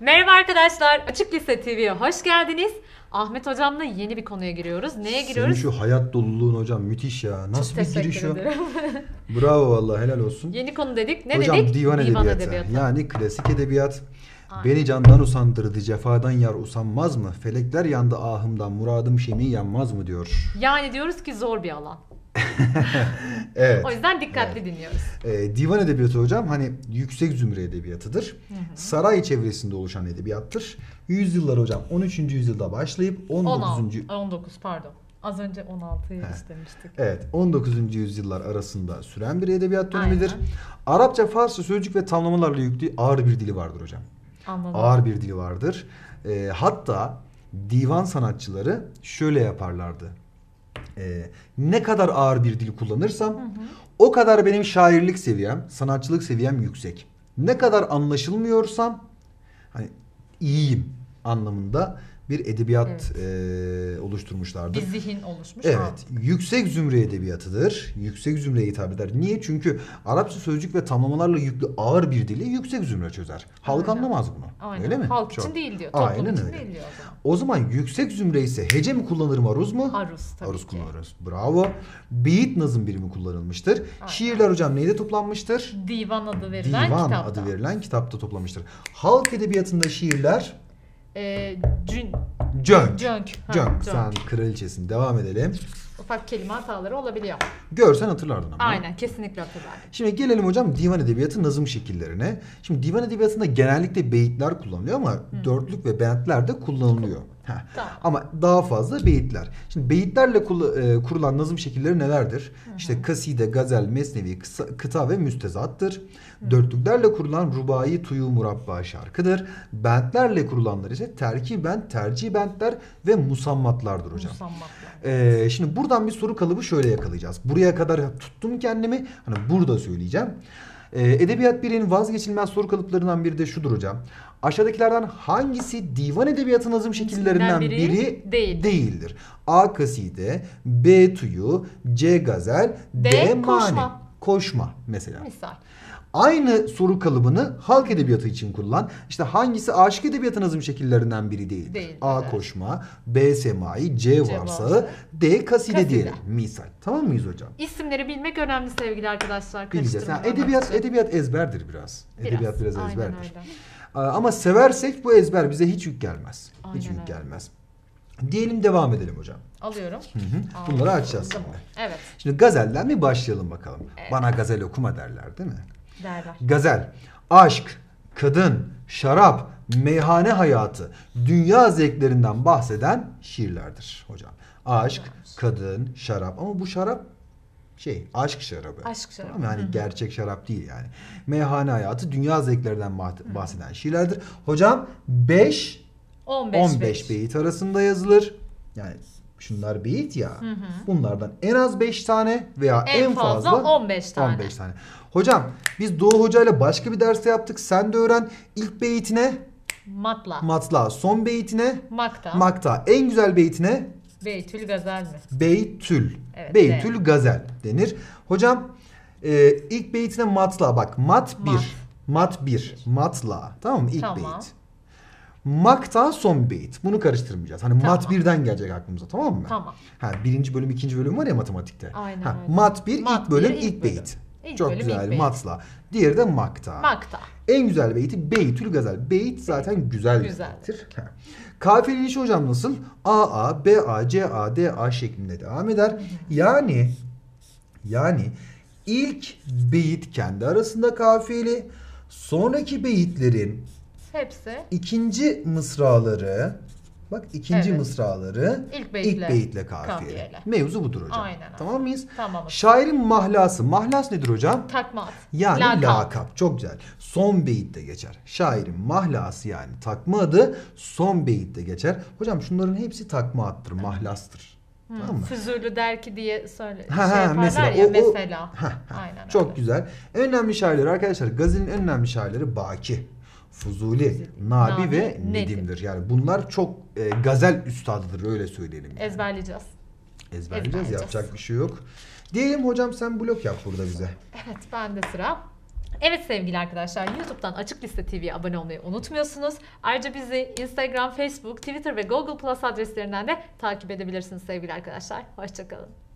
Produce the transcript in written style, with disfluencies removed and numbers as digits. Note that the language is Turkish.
Merhaba arkadaşlar, Açık Lise TV'ye hoş geldiniz. Ahmet hocamla yeni bir konuya giriyoruz. Neye giriyoruz? Senin şu hayat doluluğun hocam müthiş ya. Nasıl bir giriş o? ederim. Bravo vallahi helal olsun. Yeni konu dedik. Ne hocam, dedik? divan edebiyatı. Yani klasik edebiyat. Beni candan usandırdı, cefadan yar usanmaz mı? Felekler yandı ahımdan, muradım şemi yanmaz mı diyor. Yani diyoruz ki zor bir alan. Evet. O yüzden dikkatli dinliyoruz. Divan edebiyatı hocam hani yüksek zümre edebiyatıdır. Saray çevresinde oluşan edebiyattır. Yüzyıllar hocam 13. yüzyılda başlayıp 19 pardon. Az önce 16'yı istemiştik. Evet, 19. yüzyıllar arasında süren bir edebiyat dönemidir. Aynen. Arapça, Farsça sözcük ve tamlamalarla yüklü ağır bir dili vardır hocam. Anladım. Ağır bir dili vardır. Hatta divan sanatçıları şöyle yaparlardı. Ne kadar ağır bir dil kullanırsam o kadar benim şairlik seviyem, sanatçılık seviyem yüksek. Ne kadar anlaşılmıyorsam hani iyiyim anlamında bir edebiyat oluşturmuşlardır. Bir zihin oluşmuş. Evet. Yüksek zümre edebiyatıdır. Yüksek zümreye hitap eder. Niye? Çünkü Arapça sözcük ve tamlamalarla yüklü ağır bir dili yüksek zümre çözer. Halk anlamaz bunu. Aynen. Öyle mi? Halk için değil diyor. Toplum Aynen için öyle. değil diyor O zaman yüksek zümre ise hece mi kullanırım, aruz mu? Aruz tabii Aruz ki. kullanırız. Bravo. Beyit nazım birimi kullanılmıştır. Aynen. Şiirler hocam neyde toplanmıştır? Divan adı verilen Divan kitapta. adı verilen kitapta toplanmıştır. Halk edebiyatında şiirler Cönk. Cönk. Sen kraliçesin. Devam edelim. Ufak kelime hataları olabiliyor. Görsen hatırlardın ama. Aynen, kesinlikle hatırlardım. Şimdi gelelim hocam divan edebiyatı nazım şekillerine. Şimdi divan edebiyatında genellikle beyitler kullanılıyor ama dörtlük ve bentler de kullanılıyor. Tamam. Ama daha fazla beyitler. Şimdi beyitlerle kurulan nazım şekilleri nelerdir? İşte kaside, gazel, mesnevi, kıta ve müstezattır. Dörtlüklerle kurulan rubai, tuyu, murabba, şarkıdır. Bentlerle kurulanlar ise terki bent, tercih bentler ve musammatlardır hocam. Musammatlar. Şimdi buradan bir soru kalıbı şöyle yakalayacağız. Buraya kadar tuttum kendimi. Hani burada söyleyeceğim. Edebiyat birinin vazgeçilmez soru kalıplarından biri de şudur hocam. Aşağıdakilerden hangisi divan edebiyatı nazım şekillerinden biri değildir? A. Kaside, B. Tuyu, C. Gazel, D. Mani. Koşma mesela. Misal. Aynı soru kalıbını halk edebiyatı için kullan. İşte hangisi aşık edebiyatı nazım şekillerinden biri değildir? A. Koşma, B. Semai, C. Varsağı, D. Kaside diyelim. Misal. Tamam mıyız hocam? İsimleri bilmek önemli sevgili arkadaşlar. Bileceğiz. Yani edebiyat ezberdir biraz. Edebiyat biraz Aynen ezberdir. öyle. Ama seversek bu ezber bize hiç yük gelmez. Aynen Hiç yük öyle. gelmez. Diyelim devam edelim hocam. Alıyorum. Bunları açacağız şimdi. Evet. Şimdi gazelden mi başlayalım bakalım. Evet. Bana gazel okuma derler değil mi? Derler. Gazel, aşk, kadın, şarap, meyhane hayatı, dünya zevklerinden bahseden şiirlerdir hocam. Aşk, kadın, şarap ama bu şarap aşk şarabı. Aşk şarabı. Tamam mı? Yani gerçek şarap değil yani. Meyhane hayatı, dünya zevklerinden bahseden şiirlerdir. Hocam 15 beyit arasında yazılır. Yani şunlar beyit ya. Bunlardan en az 5 tane veya en fazla 15 tane. 15 tane. Hocam biz Doğu Hoca ile başka bir derste yaptık. Sen de öğren. İlk beytine matla. Son beytine makta. En güzel beytine Beytül gazel mi? Beytül. Evet, Beytül gazel denir. Hocam ilk beytine matla. Bak mat 1. Matla. Tamam mı? İlk beyit. Makta son beyit. Bunu karıştırmayacağız. Hani mat 1'den gelecek aklımıza, tamam mı? Tamam. Birinci bölüm, ikinci bölüm var ya matematikte. Aynen öyle. Mat 1 ilk bölüm ilk beyit. Çok güzel. Matla. Diğeri de makta. En güzel beyti Beytül gazel. Beyit zaten güzel bir beyittir. Kafiyelenişi hocam nasıl? A, B, A, C, A, D, A şeklinde devam eder. Yani ilk beyit kendi arasında kafiyeli. Sonraki beyitlerin hepsi ikinci mısraları mısraları ilk beyitle kafiyeli. Mevzu budur hocam. Aynen. Tamam mıyız? Tamam. Şairin mahlası. Mahlas nedir hocam? Takma ad. Yani lakap. Çok güzel. Son beyitte geçer. Şairin mahlası yani takma adı son beyitte geçer. Hocam şunların hepsi takma addır, mahlastır. Tamam mı? Füzulü der ki diye söyle. Mesela. Aynen. Çok güzel. En önemli şairleri arkadaşlar, gazelin en önemli şairleri Baki, Fuzuli, Nabi ve Nedim'dir. Yani bunlar çok gazel üstadıdır, öyle söyleyelim. Yani. Ezberleyeceğiz. Yapacak bir şey yok. Diyelim hocam sen blok yap burada bize. Evet, bende sıra. Evet sevgili arkadaşlar, YouTube'dan Açık Liste TV'ye abone olmayı unutmuyorsunuz. Ayrıca bizi Instagram, Facebook, Twitter ve Google Plus adreslerinden de takip edebilirsiniz sevgili arkadaşlar. Hoşçakalın.